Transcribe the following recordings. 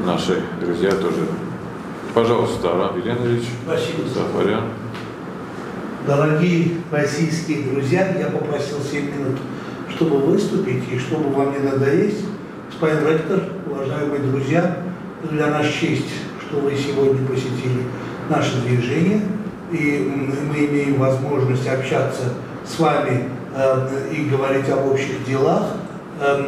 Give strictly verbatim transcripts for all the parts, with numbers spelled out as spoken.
наши друзья тоже. Пожалуйста, Арам Еленович. Спасибо. Сафарян. Дорогие российские друзья, я попросил семь минут, чтобы выступить и чтобы вам не надоесть. Господин ректор, уважаемые друзья, для нас честь, что вы сегодня посетили наше движение, и мы имеем возможность общаться с вами э, и говорить об общих делах. Э,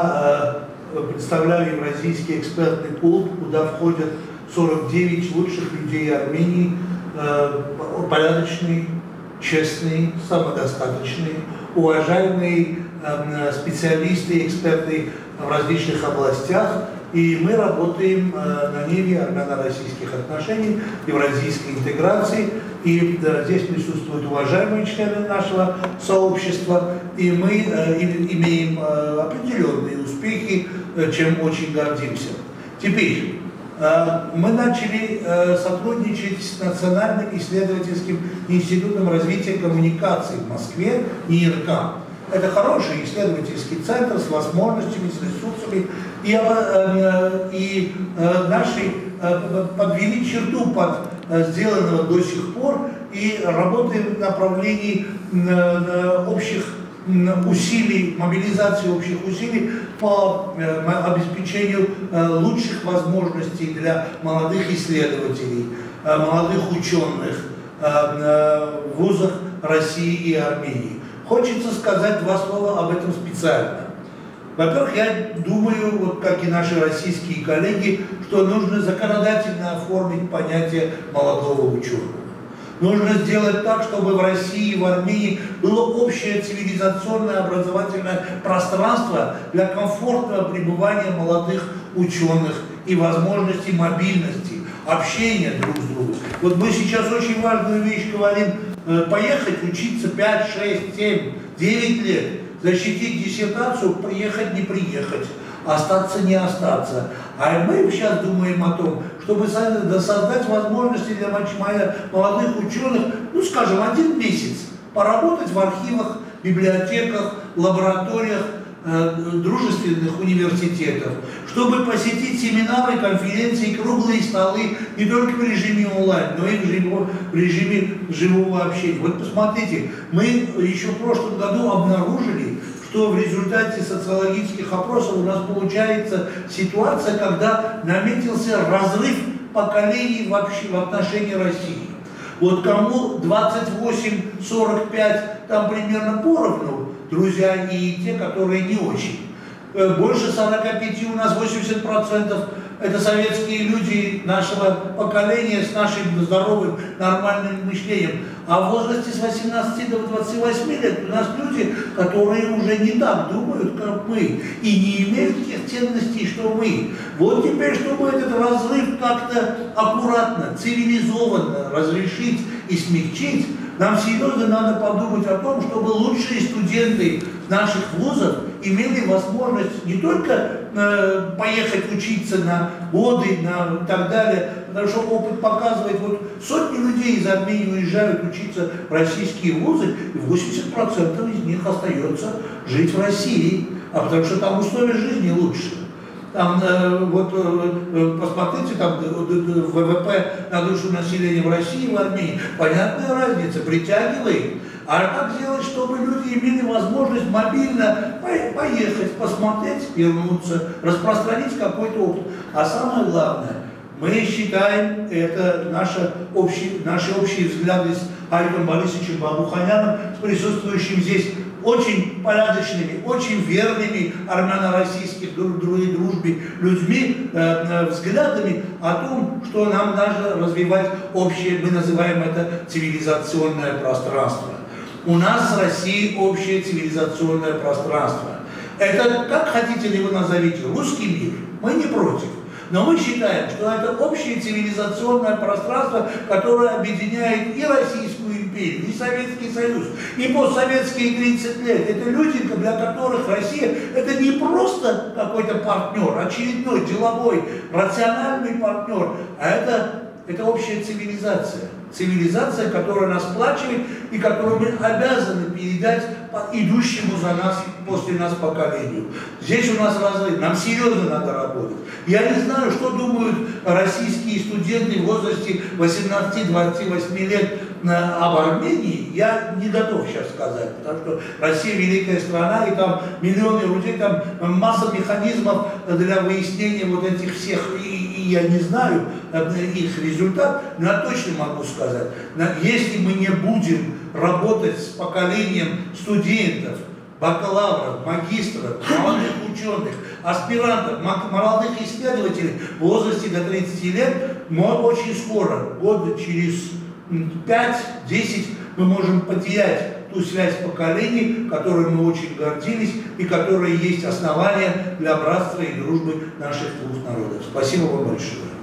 я э, представляю Евразийский экспертный клуб, куда входят сорок девять лучших людей Армении, э, порядочные, честные, самодостаточные, уважаемые э, специалисты, эксперты в различных областях. И мы работаем э, на ниве армяно-российских отношений, евразийской интеграции. И да, здесь присутствуют уважаемые члены нашего сообщества. И мы э, имеем э, определенные успехи, э, чем очень гордимся. Теперь э, мы начали э, сотрудничать с Национальным исследовательским институтом развития коммуникаций в Москве, ИРК. Это хороший исследовательский центр с возможностями, с ресурсами. И, э, и э, наши э, подвели черту под э, сделанного до сих пор и работаем в направлении э, общих э, усилий, мобилизации общих усилий по э, обеспечению э, лучших возможностей для молодых исследователей, э, молодых ученых э, э, в вузах России и Армении. Хочется сказать два слова об этом специально. Во-первых, я думаю, вот как и наши российские коллеги, что нужно законодательно оформить понятие молодого ученого. Нужно сделать так, чтобы в России и в Армении было общее цивилизационное образовательное пространство для комфортного пребывания молодых ученых и возможности мобильности, общения друг с другом. Вот мы сейчас очень важную вещь говорим: поехать учиться пять, шесть, семь, девять лет, защитить диссертацию, приехать, не приехать, остаться, не остаться. А мы сейчас думаем о том, чтобы создать возможности для молодых ученых, ну скажем, один месяц поработать в архивах, библиотеках, лабораториях э, дружественных университетов, чтобы посетить семинары, конференции, круглые столы не только в режиме онлайн, но и в, живо, в режиме живого общения. Вот посмотрите, мы еще в прошлом году обнаружили, что в результате социологических опросов у нас получается ситуация, когда наметился разрыв поколений вообще в отношении России. Вот кому двадцать восемь сорок пять, там примерно поровну, друзья, и те, которые не очень. Больше сорока пяти, у нас восемьдесят процентов это советские люди нашего поколения с нашим здоровым, нормальным мышлением. А в возрасте с восемнадцати до двадцати восьми лет у нас люди, которые уже не так думают, как мы, и не имеют тех ценностей, что мы. Вот теперь, чтобы этот разрыв как-то аккуратно, цивилизованно разрешить и смягчить, нам серьезно надо подумать о том, чтобы лучшие студенты наших вузов имели возможность не только э, поехать учиться на годы, на и так далее, потому что опыт показывает, вот сотни людей из Армении уезжают учиться в российские вузы, и восемьдесят процентов из них остается жить в России, а потому что там условия жизни лучше. Там, э, вот, э, посмотрите, там вэ вэ пэ на душу населения в России и в Армении, понятная разница, притягивает. А как сделать, чтобы люди имели возможность мобильно поехать, посмотреть, вернуться, распространить какой-то опыт? А самое главное, мы считаем, это наши общие, наши общие взгляды с Аликом Борисовичем Бабуханяном, с присутствующим здесь очень порядочными, очень верными армяно-российских дружбе людьми, э, взглядами о том, что нам надо развивать общее, мы называем это цивилизационное пространство. У нас с Россией общее цивилизационное пространство. Это, как хотите ли вы назовите, русский мир, мы не против. Но мы считаем, что это общее цивилизационное пространство, которое объединяет и Российскую империю, и Советский Союз, и постсоветские тридцать лет. Это люди, для которых Россия – это не просто какой-то партнер, очередной, деловой, рациональный партнер, а это, это общая цивилизация. цивилизация, которая нас сплачивает и которую мы обязаны передать идущему за нас, после нас поколению. Здесь у нас разрыв, нам серьезно надо работать. Я не знаю, что думают российские студенты в возрасте восемнадцати-двадцати восьми лет об Армении, я не готов сейчас сказать, потому что Россия великая страна, и там миллионы людей, там масса механизмов для выяснения вот этих всех, и, и я не знаю их результат, но я точно могу сказать, если мы не будем работать с поколением студентов, бакалавров, магистров, молодых ученых, аспирантов, молодых исследователей в возрасте до тридцати лет, мы очень скоро, года через пять-десять, мы можем потерять ту связь поколений, которой мы очень гордились и которая есть основание для братства и дружбы наших двух народов. Спасибо вам большое.